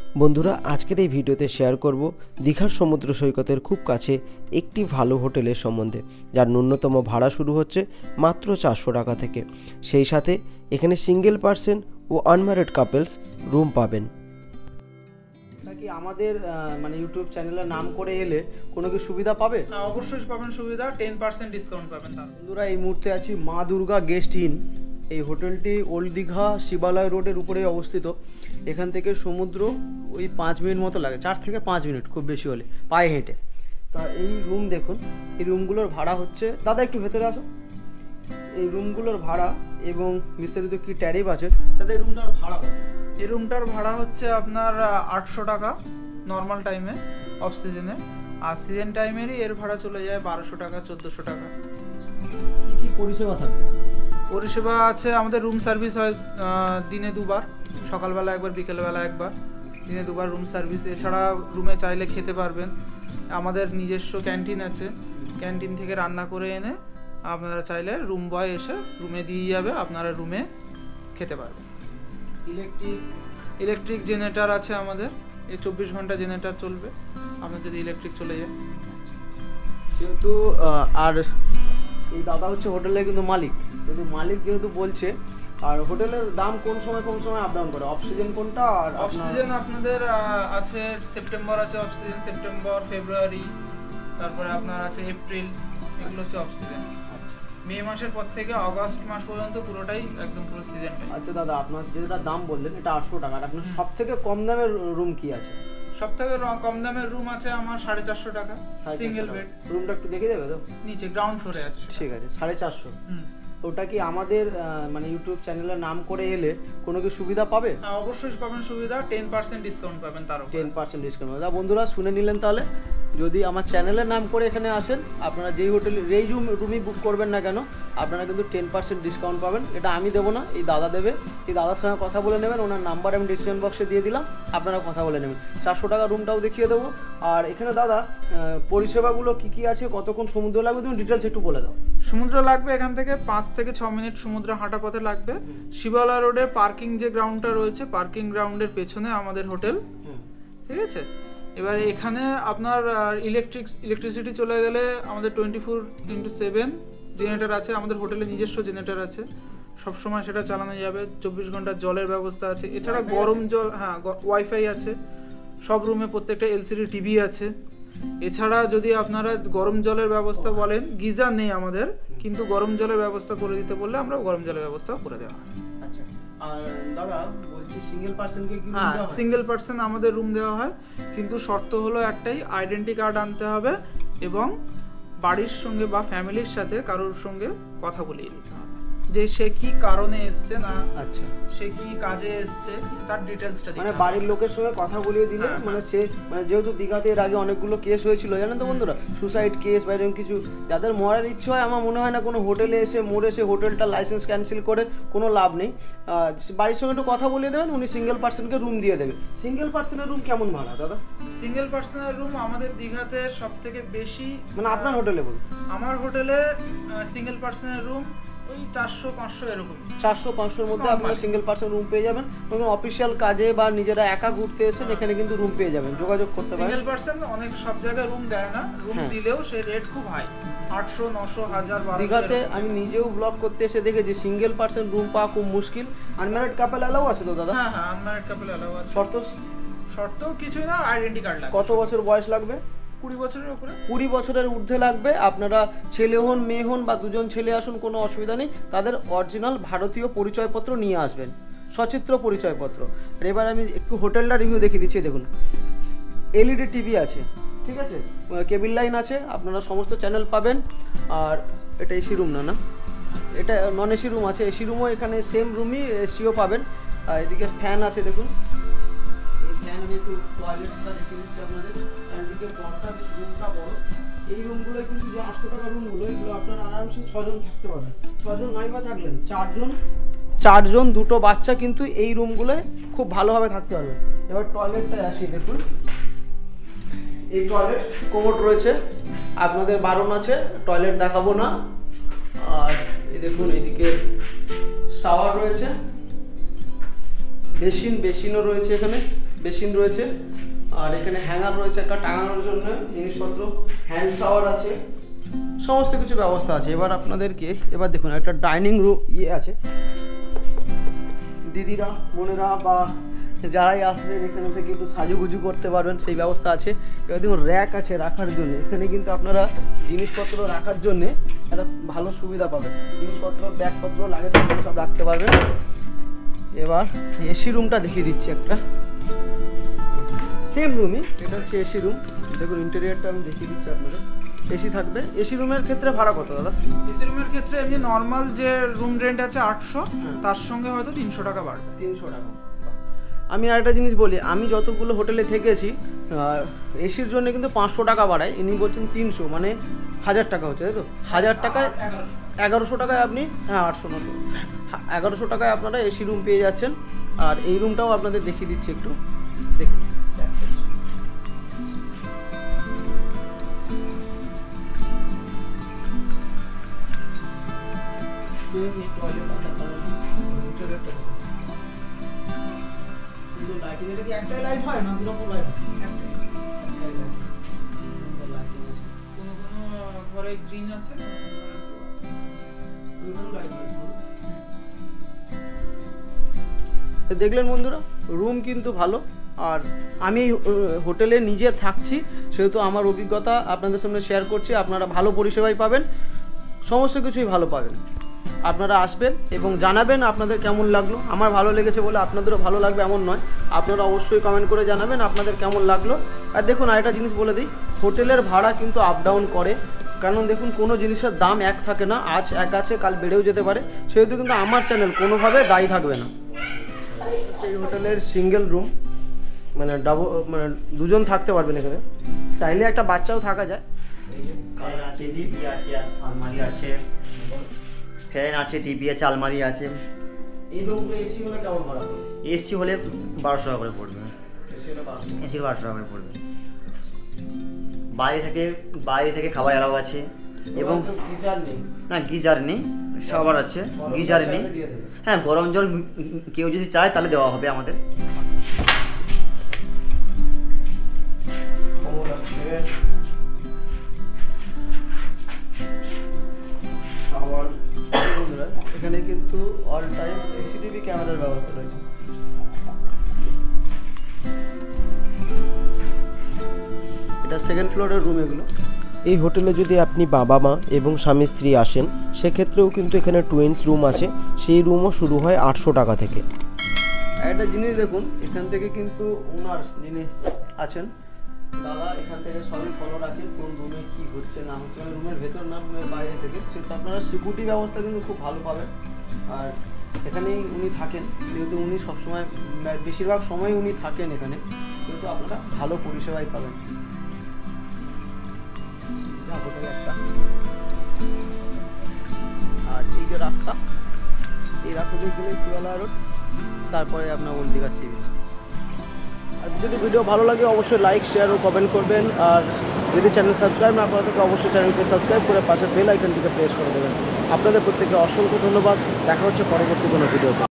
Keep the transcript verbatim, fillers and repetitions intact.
বন্ধুরা আজকের এই ভিডিওতে শেয়ার করব দীঘার সমুদ্র সৈকতের খুব কাছে একটি ভালো হোটেলের সম্বন্ধে, যার ন্যূনতম ভাড়া শুরু হচ্ছে মাত্র চারশো টাকা থেকে। সেই সাথে এখানে সিঙ্গেল পার্সন ও আনম্যারিড কাপলস রুম পাবেন। কি আমাদের মানে ইউটিউব চ্যানেলের নাম করে এলে কোনো কি সুবিধা পাবে? হ্যাঁ, অবশ্যই পাবেন সুবিধা, টেন পার্সেন্ট ডিসকাউন্ট পাবেন। বন্ধুরা এই মুহূর্তে আছি মা দুর্গা গেস্ট ইন। এই হোটেলটি ওল্ড দীঘা শিবালয় রোডের উপরে অবস্থিত। এখান থেকে সমুদ্র ওই পাঁচ মিনিট মতো লাগে, চার থেকে পাঁচ মিনিট খুব বেশি হলে পায়ে হেঁটে। তা এই রুম দেখুন, এই রুমগুলোর ভাড়া হচ্ছে, দাদা একটু ভেতরে আসো। এই রুমগুলোর ভাড়া এবং বিস্তারিত কি ট্যারিফ আছে, দাদা এই রুমটার ভাড়া? এই রুমটার ভাড়া হচ্ছে আপনার আটশো টাকা নর্মাল টাইমে, অফ সিজনে। আর সিজন টাইমেরই এর ভাড়া চলে যায় বারোশো টাকা, চোদ্দোশো টাকা। কী কী পরিষেবা থাকে? পরিষেবা আছে আমাদের, রুম সার্ভিস হয় দিনে দুবার, সকালবেলা একবার, বিকেলবেলা একবার, দিনে দুবার রুম সার্ভিস। এছাড়া রুমে চাইলে খেতে পারবেন। আমাদের নিজস্ব ক্যান্টিন আছে, ক্যান্টিন থেকে রান্না করে এনে আপনারা চাইলে রুম বয় এসে রুমে দিয়ে যাবে, আপনারা রুমে খেতে পারবেন। ইলেকট্রিক ইলেকট্রিক জেনারেটর আছে আমাদের, এই চব্বিশ ঘন্টা জেনারেটর চলবে আপনার যদি ইলেকট্রিক চলে যায়। সেহেতু আর এই দাদা হচ্ছে হোটেলের কিন্তু মালিক, কিন্তু মালিক যেহেতু বলছে, আর হোটেলের দাম কোন সময় কোন সময় আপ ডাউন করে? অফ সিজন কোনটা? আর অফ সিজন আপনাদের আছে সেপ্টেম্বর আছে অফ সিজন, সেপ্টেম্বর, ফেব্রুয়ারি, তারপরে আপনার আছে এপ্রিল, এগুলো হচ্ছে অফ সিজন। মে মাসের পর থেকে আগস্ট মাস পর্যন্ত পুরোটাই একদম পুরো সিজন। আচ্ছা দাদা, আপনার যেটা দাম বললেন এটা আটশো টাকা, আর আপনার সব থেকে কম দামের রুম কি আছে? সব থেকে কম দামের রুম আছে আমার সাড়ে চারশো টাকা, সিঙ্গেল বেড। রুমটা একটু দেখে দেবে তো? নিচে গ্রাউন্ড ফ্লোরে আছে। ঠিক আছে, সাড়ে চারশো। ওটা কি আমাদের মানে ইউটিউব চ্যানেলের নাম করে এলে কোনো কি সুবিধা পাবে? হ্যাঁ, অবশ্যই পাবেন সুবিধা, টেন পার্সেন্ট ডিসকাউন্ট পাবেন। তারও টেন পার্সেন্ট ডিসকাউন্ট পাবেন। বন্ধুরা শুনে নিলেন তাহলে, যদি আমার চ্যানেলের নাম করে এখানে আসেন, আপনারা যেই হোটেলে যেই রুম রুমই বুক করবেন না কেন, আপনারা কিন্তু টেন পার্সেন্ট ডিসকাউন্ট পাবেন। এটা আমি দেবো না, এই দাদা দেবে। এই দাদার সঙ্গে কথা বলে নেবেন, ওনার নাম্বার আমি ডিসক্রিপশন বক্সে দিয়ে দিলাম, আপনারা কথা বলে নেবেন। চারশো টাকা রুমটাও দেখিয়ে দেবো। আর এখানে দাদা পরিষেবাগুলো কী কী আছে, কতক্ষণ সমুদ্র লাগবে, তুমি ডিটেলস একটু বলে দাও। সমুদ্র লাগবে এখান থেকে পাঁচ থেকে ছ মিনিট সমুদ্র হাঁটা পথে লাগবে। শিবালয় রোডে পার্কিং যে গ্রাউন্ডটা রয়েছে, পার্কিং গ্রাউন্ডের পেছনে আমাদের হোটেল, ঠিক আছে। এবার এখানে আপনার ইলেকট্রিক ইলেকট্রিসিটি চলে গেলে আমাদের twenty four into seven generator আছে, আমাদের হোটেলে নিজস্ব জেনারেটার আছে, সবসময় সেটা চালানো যাবে। চব্বিশ ঘন্টা জলের ব্যবস্থা আছে। এছাড়া গরম জল, হ্যাঁ ওয়াইফাই আছে সব রুমে, প্রত্যেকটা এলসিডি টিভি আছে। এছাড়া যদি আপনারা গরম জলের ব্যবস্থা বলেন, গিজার নেই আমাদের, কিন্তু গরম জলের ব্যবস্থা করে দিতে বললে আমরা গরম জলের ব্যবস্থা করে দেওয়া হয়। আচ্ছা, আর দাদা বলছি সিঙ্গেল পার্সনকে কি রুম হ্যাঁ, দেওয়া হয়? সিঙ্গেল পার্সন আমাদের রুম দেওয়া হয়, কিন্তু শর্ত হলো একটাই, আইডেন্টি কার্ড আনতে হবে এবং বাড়ির সঙ্গে বা ফ্যামিলির সাথে কারোর সঙ্গে কথা বলিয়ে দিতে হবে যে সে কি কারণে এসছে, না আচ্ছা সে কি কাজে এসছে, তার ডিটেলসটা দিতে মানে হবে। বাড়ির লোকের সঙ্গে কথা বলিয়ে দিলে, মানে সে মানে যেহেতু দীঘাতে এর আগে অনেকগুলো কেস হয়েছিল জানেন তো বন্ধুরা, সুসাইড কেস বা এরকম কিছু, যাদের মরার ইচ্ছে হয়, আমার মনে হয় না কোনো হোটেলে এসে মরে সে হোটেলটা লাইসেন্স ক্যান্সেল করে কোনো লাভ নেই। বাড়ির সঙ্গে একটু কথা বলিয়ে দেবেন, উনি সিঙ্গেল পার্সনকে রুম দিয়ে দেবে। সিঙ্গেল পার্সনের রুম কেমন ভাড়া দাদা? সিঙ্গেল পার্সনের রুম আমাদের দীঘাতে সব থেকে বেশি, মানে আপনার হোটেলে বলুন। আমার হোটেলে সিঙ্গেল পার্সনের রুম ওই চারশো পাঁচশো এরকম, চারশো পাঁচশোর মধ্যে আপনারা সিঙ্গেল পার্সন রুম পেয়ে যাবেন। এবং অফিসিয়াল কাজে বা নিজেরা একা ঘুরতে এসেছেন, এখানে কিন্তু রুম পেয়ে যাবেন, যোগাযোগ করতে পারেন। সিঙ্গেল পার্সন অনেক সব জায়গায় রুম দেয় না, রুম দিলেও সে রেট খুব হাই, আটশো, নশো, হাজার, বারোশো। দীঘাতে আমি নিজেও ব্লগ করতে এসে দেখেছি সিঙ্গেল পার্সন রুম পাওয়া খুব মুশকিল। আনম্যারিড কাপল অ্যালাউ আছে তো দাদা? হ্যাঁ হ্যাঁ, আনম্যারিড কাপল অ্যালাউ আছে। শর্ত শর্ত কিছুই না, আইডেন্টি কার্ড লাগবে। কত বছর বয়স লাগবে? কুড়ি বছরের উপরে। কুড়ি বছরের ঊর্ধ্বে লাগবে। আপনারা ছেলে হন মেয়ে হন বা দুজন ছেলে আসুন, কোনো অসুবিধা নেই। তাদের অরিজিনাল ভারতীয় পরিচয়পত্র নিয়ে আসবেন, সচিত্র পরিচয়পত্র। আর এবার আমি একটু হোটেলটা রিভিউ দেখিয়ে দিচ্ছি। দেখুন, এলইডি টিভি আছে, ঠিক আছে, কেবিল লাইন আছে, আপনারা সমস্ত চ্যানেল পাবেন। আর এটা এসি রুম না, না এটা নন এসি রুম আছে। এসি রুমও এখানে সেম রুমই, এসিও পাবেন। আর এদিকে ফ্যান আছে, দেখুন এই ফ্যান। আমি একটু টয়লেটটা দেখিয়ে দিচ্ছি আপনাদের। এদিকে পর্দা, বেশ রুমটা বড়। এই রুমগুলো কিন্তু যে আটশো টাকা রুমগুলো, এগুলো আপনার আরামসে ছজন থাকতে পারবেন। ছজন নাই বা থাকলেন চারজন, চারজন দুটো বাচ্চা কিন্তু এই রুমগুলোয় খুব ভালোভাবে থাকতে পারবেন। এবার টয়লেটটায় আসি, দেখুন এই টয়লেট কোমোড রয়েছে, আপনাদের বারণ আছে, টয়লেট দেখাবো না। আর এই দেখুন এদিকে শাওয়ার রয়েছে, বেসিন বেসিনও রয়েছে এখানে। বেসিন রয়েছে, আর এখানে হ্যাঙ্গার রয়েছে একটা টাঙানোর জন্য জিনিসপত্র, হ্যান্ড শাওয়ার আছে, সমস্ত কিছু ব্যবস্থা আছে। এবার আপনাদেরকে এবার দেখুন একটা ডাইনিং রুম ইয়ে আছে, দিদিরা বোনেরা বা যারাই আসবেন এখানে থেকে একটু সাজুগুজু করতে পারবেন সেই ব্যবস্থা আছে। এবার দেখুন র্যাক আছে রাখার জন্য, এখানে কিন্তু আপনারা জিনিসপত্র রাখার জন্যে একটা ভালো সুবিধা পাবেন, জিনিসপত্র ব্যাগপত্র লাগে সব রাখতে পারবেন। এবার এসি রুমটা দেখিয়ে দিচ্ছি একটা, সেম রুমই, এটা হচ্ছে এসি রুম। দেখুন ইন্টেরিয়ারটা আমি দেখিয়ে দিচ্ছি আপনাদের, এসি থাকবে। এসি রুমের ক্ষেত্রে ভাড়া কত দাদা? এসি রুমের ক্ষেত্রে এমনি নর্মাল যে রুম রেন্ট আছে আটশো, তার সঙ্গে হয়তো তিনশো টাকা বাড়বে। তিনশো টাকা। আমি আরেকটা জিনিস বলি, আমি যতগুলো হোটেলে থেকেছি এসির জন্য কিন্তু পাঁচশো টাকা বাড়ায়, ইনি বলছেন তিনশো, মানে হাজার টাকা হচ্ছে, তাই তো? হাজার টাকায় এগারোশো টাকায় আপনি, হ্যাঁ আটশো নশো এগারোশো টাকায় আপনারা এসি রুম পেয়ে যাচ্ছেন। আর এই রুমটাও আপনাদের দেখিয়ে দিচ্ছি একটু, দেখুন একটাই লাইট হয় না, দুরকম লাইট হয়? কোনো কোনো ঘরে গ্রিন আছে, দেখলেন বন্ধুরা, রুম কিন্তু ভালো। আর আমি এই হোটেলে নিজে থাকছি সেহেতু আমার অভিজ্ঞতা আপনাদের সামনে শেয়ার করছি। আপনারা ভালো পরিষেবাই পাবেন, সমস্ত কিছুই ভালো পাবেন। আপনারা আসবেন এবং জানাবেন আপনাদের কেমন লাগলো। আমার ভালো লেগেছে বলে আপনাদেরও ভালো লাগবে এমন নয়, আপনারা অবশ্যই কমেন্ট করে জানাবেন আপনাদের কেমন লাগলো। আর দেখুন আরেকটা জিনিস বলে দিই, হোটেলের ভাড়া কিন্তু আপ ডাউন করে, কারণ দেখুন কোনো জিনিসের দাম এক থাকে না, আজ এক আছে কাল বেড়েও যেতে পারে, সেহেতু কিন্তু আমার চ্যানেল কোনোভাবে দায়ী থাকবে না। এই হোটেলের সিঙ্গেল রুম, মানে ডাবল, মানে দুজন থাকতে পারবেন এখানে, চাইলে একটা বাচ্চাও থাকা যায়। কালার আছে, টিভি আছে, আলমারি আছে, ফ্যান আছে, টিভি আছে, আলমারি আছে। এই রুমগুলো এসি হলে কেমন ভাড়া পড়বে? এসি হলে বারোশো টাকা করে পড়বে, এসি হলে বারোশো। এসির বারোশো টাকা করে পড়বে। বাইরে থেকে বাইরে থেকে খাবার অ্যালাউ আছে, এবং গিজার নেই, না গিজার নেই, সবার আছে, গিজার নেই। হ্যাঁ গরম জল কেউ যদি চায় তাহলে দেওয়া হবে আমাদের। এখানে কিন্তু অল টাইম সিসিটিভি ক্যামেরার ব্যবস্থা রয়েছে। এটা সেকেন্ড ফ্লোরের রুম এগুলো। এই হোটেলে যদি আপনি বাবা মা এবং স্বামী স্ত্রী আসেন সেক্ষেত্রেও কিন্তু এখানে টুইন্স রুম আছে, সেই রুমও শুরু হয় আটশো টাকা থেকে। একটা জিনিস দেখুন, এখান থেকে কিন্তু ওনার যিনি আছেন দাদা, এখান থেকে সবই ফলো রাখে কোন রুমে কী হচ্ছে না হচ্ছে, মানে রুমের ভেতর না রুমের বাইরে থেকে, সেটা আপনারা সিকিউরিটি ব্যবস্থা কিন্তু খুব ভালো পাবেন। আর এখানেই উনি থাকেন, যেহেতু উনি সবসময় বেশিরভাগ সময় উনি থাকেন এখানে, সেহেতু আপনারা ভালো পরিষেবাই পাবেন। একটা আর এই যে রাস্তা, এই রাস্তা দিয়ে গেলে শিবালয় রোড, তারপরে আপনার ওল্ড দীঘা সি বিচ। আর যদি ভিডিও ভালো লাগে অবশ্যই লাইক শেয়ার ও কমেন্ট করবেন। আর যদি চ্যানেল সাবস্ক্রাইব না করা থাকে অবশ্যই চ্যানেলকে সাবস্ক্রাইব করে পাশে বেল আইকনটিকে প্রেস করে দেবেন। আপনাদের প্রত্যেককে অসংখ্য ধন্যবাদ। দেখা হচ্ছে পরবর্তী কোনো ভিডিওতে।